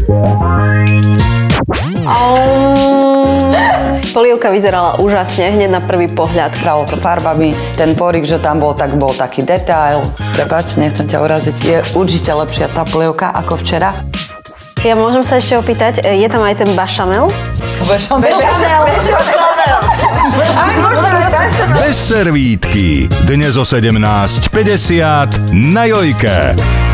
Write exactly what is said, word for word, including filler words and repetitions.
Polievka vyzerala úžasne, hneď na prvý pohľad. Pralo to farbami, ten porik, že tam bol, tak bol taký detail. Prepáč, nechcem ťa uraziť, je určite lepšia tá polievka ako včera. Ja môžem sa ešte opýtať, je tam aj ten bašamel? Bašamel. Bašamel. Bez servítky. Dnes o sedemnásť päťdesiat na Jojke.